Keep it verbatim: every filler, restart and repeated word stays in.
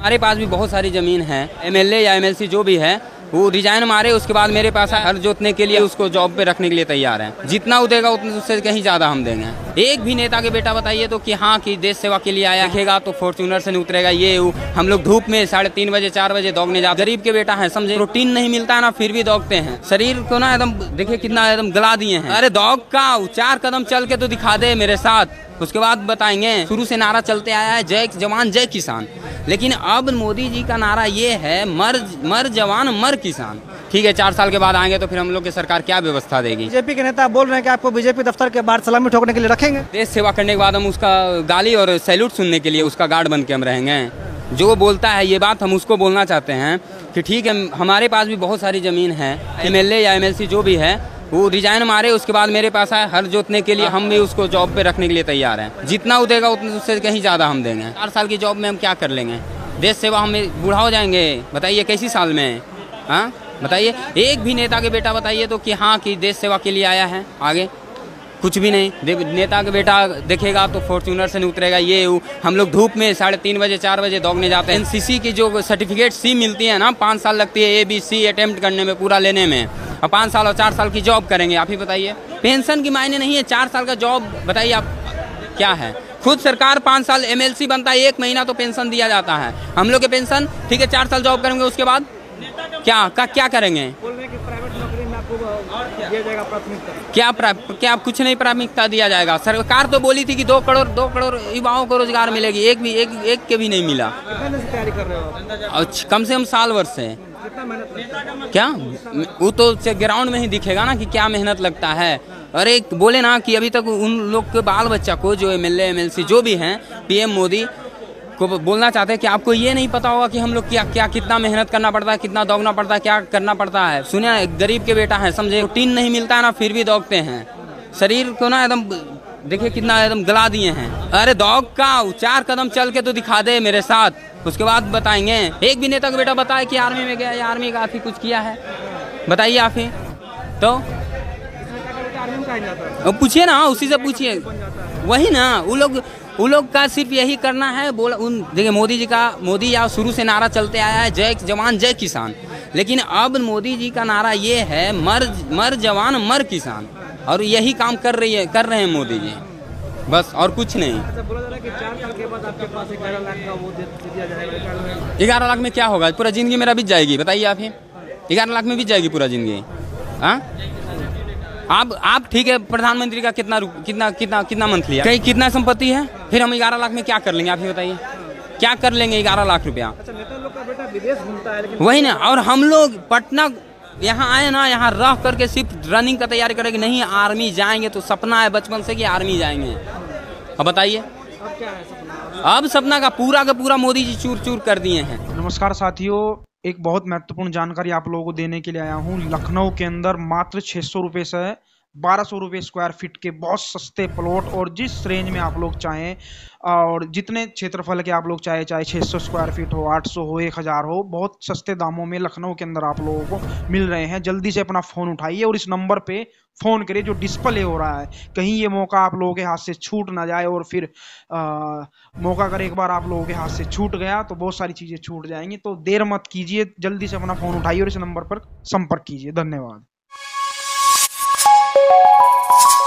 हमारे पास भी बहुत सारी ज़मीन है। एमएलए या एमएलसी जो भी है वो रिजाइन मारे, उसके बाद मेरे पास हल जोतने के लिए उसको जॉब पे रखने के लिए तैयार है। जितना वो देगा उतने उससे कहीं ज़्यादा हम देंगे। एक भी नेता के बेटा बताइए तो कि हाँ कि देश सेवा के लिए आया देखेगा तो फॉर्च्यूनर से नहीं उतरेगा। ये वो हम लोग धूप में साढ़े तीन बजे चार बजे दौड़ने जाते। गरीब के बेटा है, समझे, प्रोटीन नहीं मिलता है ना, फिर भी दौड़ते हैं। शरीर को ना एकदम देखिए कितना एकदम गला दिए हैं। अरे दौड़ का चार कदम चल के तो दिखा दे मेरे साथ, उसके बाद बताएंगे। शुरू से नारा चलते आया है जय जवान जय किसान, लेकिन अब मोदी जी का नारा ये है मर मर जवान मर किसान। ठीक है, चार साल के बाद आएंगे तो फिर हम लोग की सरकार क्या व्यवस्था देगी। बीजेपी के नेता बोल रहे हैं कि आपको बीजेपी दफ्तर के बाहर सलामी ठोकने के लिए रखेंगे। देश सेवा करने के बाद हम उसका गाली और सैल्यूट सुनने के लिए उसका गार्ड बन के हम रहेंगे। जो बोलता है ये बात हम उसको बोलना चाहते हैं कि ठीक है, हमारे पास भी बहुत सारी ज़मीन है। एमएलए या एमएलसी जो भी है वो रिजाइन मारे, उसके बाद मेरे पास आए हल जोतने के लिए, हम भी उसको जॉब पे रखने के लिए तैयार हैं। जितना वो देगा उतने उससे कहीं ज़्यादा हम देंगे। चार साल की जॉब में हम क्या कर लेंगे? देश सेवा हमें बूढ़ा हो जाएंगे, बताइए कैसी साल में? हाँ बताइए, एक भी नेता के बेटा बताइए तो कि हाँ कि देश सेवा के लिए आया है। आगे कुछ भी नहीं। नेता के बेटा देखेगा तो फॉर्च्यूनर से नहीं उतरेगा। ये वो हम लोग धूप में साढ़े तीन बजे चार बजे दौड़ने जाते हैं। एनसीसी की जो सर्टिफिकेट सी मिलती है ना, पाँच साल लगती है ए बी सी अटेम्प्ट करने में, पूरा लेने में, और पाँच साल और चार साल की जॉब करेंगे। आप ही बताइए, पेंशन की मायने नहीं है। चार साल का जॉब बताइए आप क्या है। खुद सरकार पाँच साल एमएलसी बनता है, एक महीना तो पेंशन दिया जाता है। हम लोग के पेंशन ठीक है, चार साल जॉब करेंगे उसके बाद क्या का, क्या करेंगे? क्या क्या कुछ नहीं प्राथमिकता दिया जाएगा। सरकार तो बोली थी कि दो करोड़ दो करोड़ युवाओं को रोजगार मिलेगी, एक भी एक एक के भी नहीं मिला। कितने से तैयारी कर रहे हो? और कम से कम साल वर्ष से। क्या वो तो ग्राउंड में ही दिखेगा ना कि क्या मेहनत लगता है। अरे बोले ना कि अभी तक उन लोग के बाल बच्चा को जो एमएलए एमएलसी जो भी हैं, पीएम मोदी को बोलना चाहते हैं कि आपको ये नहीं पता होगा कि हम लोग क्या क्या कितना मेहनत करना पड़ता है, कितना दौड़ना पड़ता है, क्या करना पड़ता है। सुनिए ना, गरीब के बेटा है, समझे, प्रोटीन नहीं मिलता है ना, फिर भी दौड़ते हैं। शरीर को ना एकदम देखिए कितना एकदम गला दिए हैं। अरे दौड़ का चार कदम चल के तो दिखा दे मेरे साथ, उसके बाद बताएंगे। एक भी नेता का बेटा बताए कि आर्मी में गया या आर्मी का आप ही कुछ किया है, बताइए आप ही तो पूछिए ना, उसी से पूछिए। वही ना, वो लोग वो लोग का सिर्फ यही करना है। बोल उन देखिए मोदी जी का मोदी या शुरू से नारा चलते आया है जय जवान जय किसान, लेकिन अब मोदी जी का नारा ये है मर मर जवान मर किसान, और यही काम कर रही है कर रहे हैं मोदी जी, बस और कुछ नहीं। बोला जा रहा है कि चार साल के बाद आपके पास ग्यारह लाख का वो दिया जाएगा। ग्यारह लाख में क्या होगा? पूरा जिंदगी मेरा बीत जाएगी, बताइए आप ही। ग्यारह लाख में बीत जाएगी पूरा जिंदगी। हाँ आप आप ठीक है, प्रधानमंत्री का कितना कितना कितना कितना मंथली है, कहीं कितना संपत्ति है, फिर हम ग्यारह लाख में क्या कर लेंगे? आप ही बताइए, क्या कर लेंगे ग्यारह लाख रुपया? अच्छा, नेता लोग का बेटा विदेश घूमता है, लेकिन वही ना। और हम लोग पटना यहाँ आए ना, यहाँ रह करके सिर्फ रनिंग का तैयारी करेंगे, नहीं आर्मी जाएंगे। तो सपना है बचपन से कि आर्मी जाएंगे। अब बताइए अब क्या है सपना? अब सपना का पूरा का पूरा मोदी जी चूर चूर कर दिए हैं। नमस्कार साथियों, एक बहुत महत्वपूर्ण जानकारी आप लोगों को देने के लिए आया हूँ। लखनऊ के अंदर मात्र छह सौ रुपये से बारह सौ रुपये स्क्वायर फीट के बहुत सस्ते प्लॉट, और जिस रेंज में आप लोग चाहें और जितने क्षेत्रफल के आप लोग चाहे चाहे छह सौ स्क्वायर फीट हो, आठ सौ हो, एक हज़ार हो, बहुत सस्ते दामों में लखनऊ के अंदर आप लोगों को मिल रहे हैं। जल्दी से अपना फ़ोन उठाइए और इस नंबर पे फ़ोन करिए जो डिस्प्ले हो रहा है। कहीं ये मौका आप लोगों के हाथ से छूट ना जाए, और फिर आ, मौका अगर एक बार आप लोगों के हाथ से छूट गया तो बहुत सारी चीज़ें छूट जाएंगी। तो देर मत कीजिए, जल्दी से अपना फ़ोन उठाइए और इस नंबर पर संपर्क कीजिए। धन्यवाद।